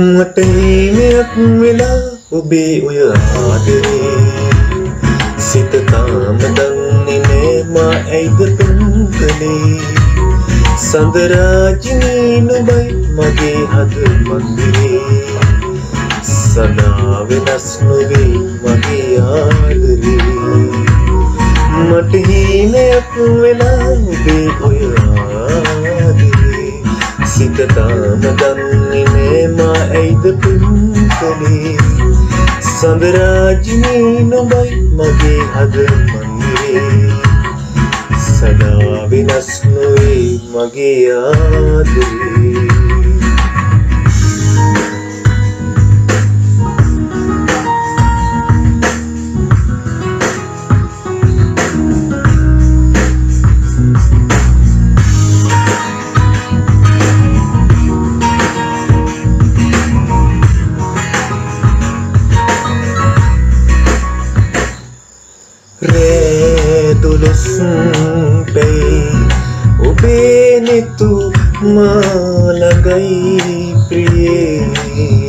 මට හීනයක් වෙලා ඔබේ ඔය ආදරේ සිත තාම දන්නේ නෑ මා ඇයිද පෙම් කළේ සඳරාජිනී නුඹයි මගේ හද මන්දිරේ සදා වෙනස් නොවේ මගේ ආදරේ මට හීනයක් වෙලා ඔබේ ඔය ආදරේ සිත තාම දන්නේ නෑ මා ඇයිද පෙම් කළේ සඳරාජිනී නුඹයි මගේ හද මන්දිරේ සදා වෙනස් නොවේ මගේ ආදරේ ඔබේ නෙතු මාළඟයි ප්‍රියේ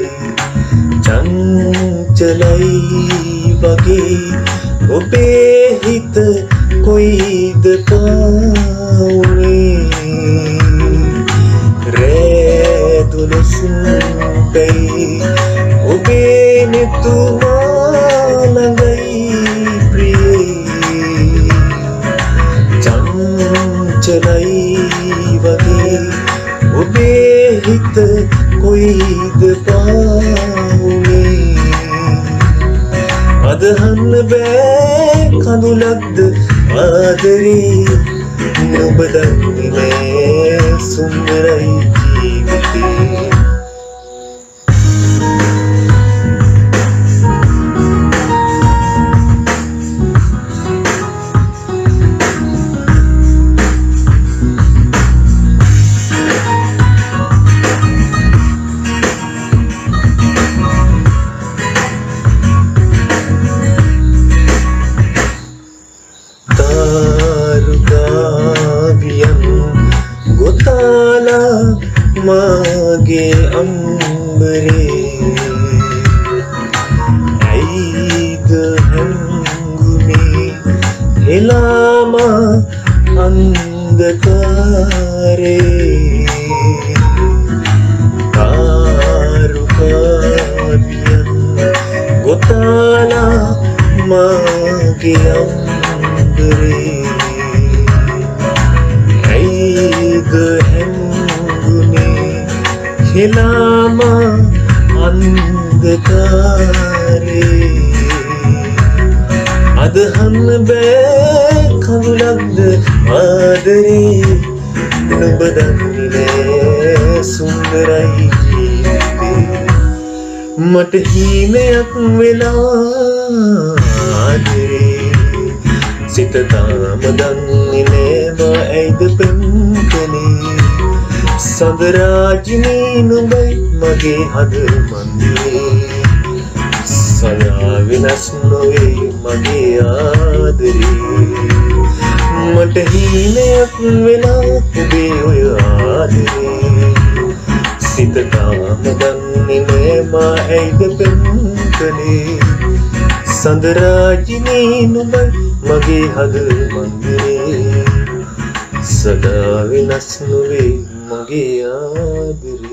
චංචලයි වගේ ඔබේ හිත කොයිද පාවුනේ රැදුලුසුම්පෙයි ඔබේ නෙතු මාළඟයි චලයි වගේ ඔබේ හිත කොයිද පාවුනේ අදහන්න බෑ කඳුලක්ද ආදරේ නුඹ දන්නේ නෑ සුන්දරයි ජීවිතේ ගොතාලා මාගේ අම්බරේ ඇයිද හැංගුනේ හෙලාම අන්ධකාරේ කාරුකාවියන් ගොතාලා මාගේ අම්බරේ හෙලාම අන්ධකාරේ අදහන්න බෑ කඳුලක්ද ආදරේ නුඹ දන්නේ නෑ සුන්දරයි ජීවිතේ මට හීනයක් වෙලා ආදරේ සිත තාම දන්නේ නෑ මා ඇයිද පෙම් කළේ සඳරාජිනී නුඹයි මගේ හද මන්දිරේ සදා වෙනස් නොවේ මගේ ආදරේ මට හීනයක් වෙලා ඔබේ ඔය ආදරේ සිත තාම දන්නේ නෑ මා ඇයිද පෙම් කළේ සඳරාජිනී නුඹයි මගේ හද මන්දිරේ සදා වෙනස් නොවේ මගේ ආදරේ